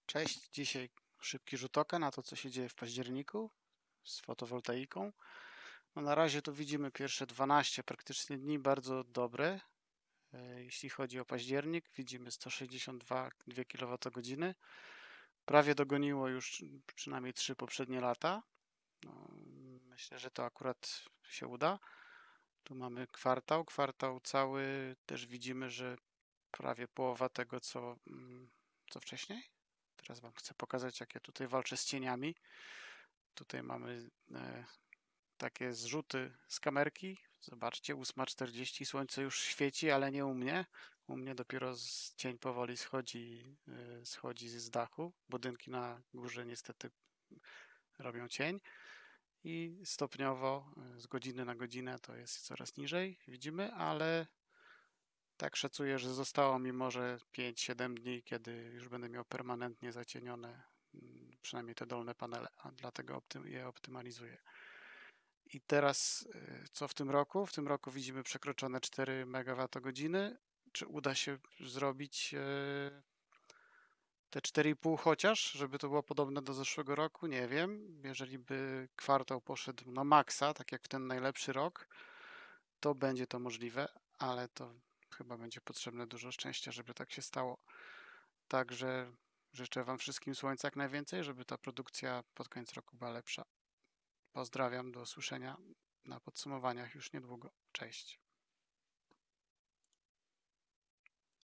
Cześć, dzisiaj szybki rzut oka na to, co się dzieje w październiku z fotowoltaiką. No na razie tu widzimy pierwsze 12 praktycznie dni bardzo dobre. Jeśli chodzi o październik, widzimy 162 kWh. Prawie dogoniło już przynajmniej 3 poprzednie lata. No, myślę, że to akurat się uda. Tu mamy kwartał cały, też widzimy, że prawie połowa tego, co wcześniej. Teraz Wam chcę pokazać, jak ja tutaj walczę z cieniami. Tutaj mamy takie zrzuty z kamerki. Zobaczcie, 8:40, słońce już świeci, ale nie u mnie. U mnie dopiero cień powoli schodzi z dachu. Budynki na górze niestety robią cień i stopniowo z godziny na godzinę to jest coraz niżej, widzimy, ale tak szacuję, że zostało mi może 5-7 dni, kiedy już będę miał permanentnie zacienione przynajmniej te dolne panele, a dlatego je optymalizuję. I teraz co w tym roku? W tym roku widzimy przekroczone 4 MWh. Czy uda się zrobić te 4,5 chociaż, żeby to było podobne do zeszłego roku? Nie wiem. Jeżeli by kwartał poszedł na maksa, tak jak w ten najlepszy rok, to będzie to możliwe, ale to chyba będzie potrzebne dużo szczęścia, żeby tak się stało. Także życzę Wam wszystkim słońca jak najwięcej, żeby ta produkcja pod koniec roku była lepsza. Pozdrawiam, do usłyszenia na podsumowaniach już niedługo. Cześć.